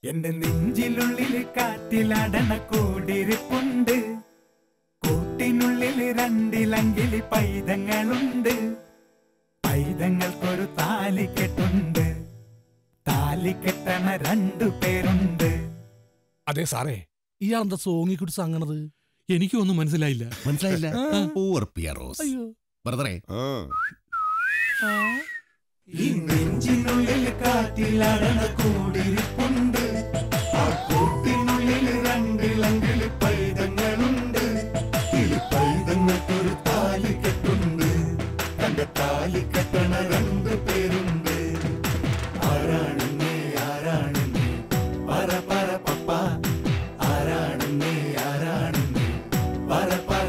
എന്റെ നെഞ്ചിലുള്ളിൽ കാറ്റിലടണ കൂടിരിപ്പുണ്ട്. കൂട്ടിനുള്ളിൽ രണ്ടിലങ്കിലി പൈതങ്ങളുണ്ട്. പൈതങ്ങൾക്കൊരു താലിക്കെട്ടുണ്ട്. താലിക്കെട്ടണ 2 പേരുണ്ട്. അതെ സാറേ, ഇയാളെന്താ സോങ്ങിക്കുട്ടി സംഗണത്? എനിക്കൊന്നും മനസ്സിലായില്ല. ഈ നെഞ്ചിനുള്ളിൽ കാറ്റിലടണ കൂടിരിപ്പുണ്ട്. ആ കൂട്ടിനുള്ളിൽ രണ്ടിലങ്കിലി പൈതങ്ങളുണ്ട്. ഈ പൈതങ്ങൾക്കൊരു താലിക്കെട്ടുണ്ട്. തന്റെ താലിക്കെട്ടണ 2 പേരുണ്ട്. ആരാണെന്നേ ആരാണെന്നേ പറ പറ പപ്പ. ആരാണെന്നേ ആരാണെന്നേ പറ പറ.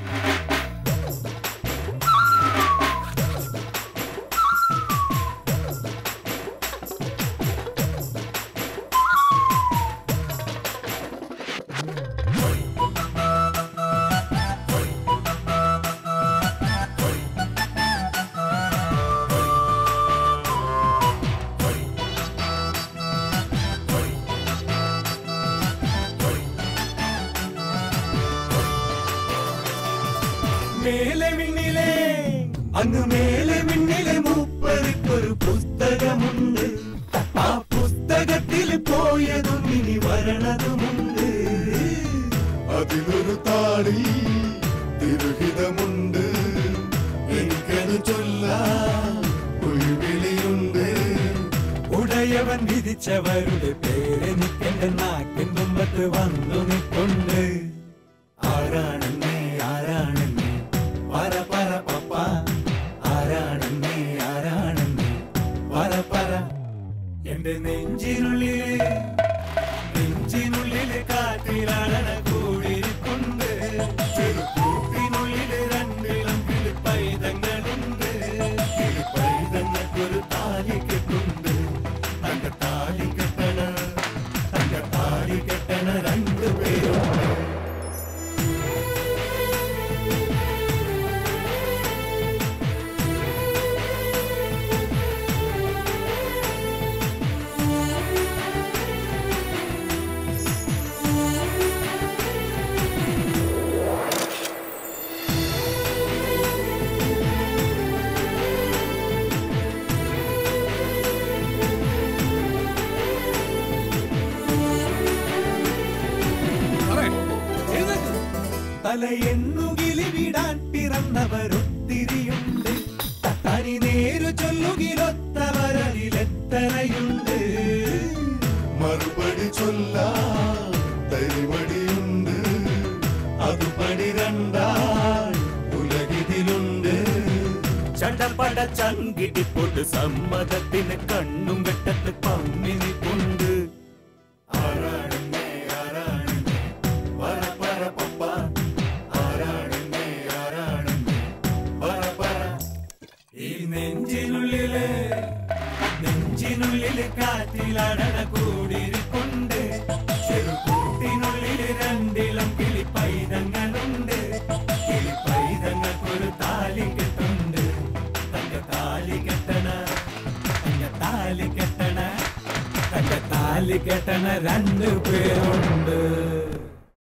മേലെ മിന്നിലെ അങ്ങ് മേലെ മിന്നിലെ മൂപ്പർക്കൊരു പുസ്തകമുണ്ട്. ആ പുസ്തകത്തിൽ പോയതും ഇനി വരണതുമുണ്ട്. അതിലൊരു താടി തിരുഹിതമുണ്ട്. എനിക്കത് ചൊല്ലാൻ കുഴിവിളിയുണ്ട്. ഉടയവൻ വിധിച്ചവരുടെ പേരെനിക്കെന്റെ നാക്കിൻ തുമ്പത്ത് വന്നു നിൽപ്പുണ്ട്. ആരാണെന്നേ ആരാണെന്നേ പറ പറ പപ്പ. ആരാണെന്നേ ആരാണെന്നേ പറ പറ. എന്റെ നെഞ്ചിനുള്ളില് കാറ്റിലടണ കൂടിയിരിപ്പുണ്ട്. ചെറുകൂട്ടിനുള്ളിൽ 2 പൈതങ്ങളുണ്ട്. പൈതങ്ങൾക്കൊരു താലിക്കെട്ടുണ്ട്. തന്റെ താലിക്കെട്ടണ 2 പേരുണ്ട്. തലയെണ്ണുകിലി വിടാൻ പിറന്നവരൊത്തിരിയുണ്ട്. തനി നേരു ചൊല്ലുകിലൊത്തവരതിലെത്തനയുണ്ട്. മറുപടി ചൊല്ലാൻ തരിവടിയുണ്ട്. അതുപടി 2 ഉലകിതിലുണ്ട്. ചടപട ചങ്കിടിപ്പൊട്ട് സമ്മതത്തിന് കണ്ണും വെട്ടത്ത് പമ്മിനിപ്പുണ്ട്. ആരാണെന്നേ ആരാണെന്നേ പറ പറ പപ്പ. ആരാണെന്നേ ആരാണെന്നേ പറ പറ. ഈ നെഞ്ചിനുള്ളില് കാറ്റിലടണ കൂടിയിരിപ്പുണ്ട്. ചെറുകൂട്ടിനുള്ളിൽ 2 പൈതങ്ങളുണ്ട്. പൈതങ്ങൾക്കൊരു താലിക്കെട്ടുണ്ട്. തന്റെ താലിക്കെട്ടണ 2 പേരുണ്ട്.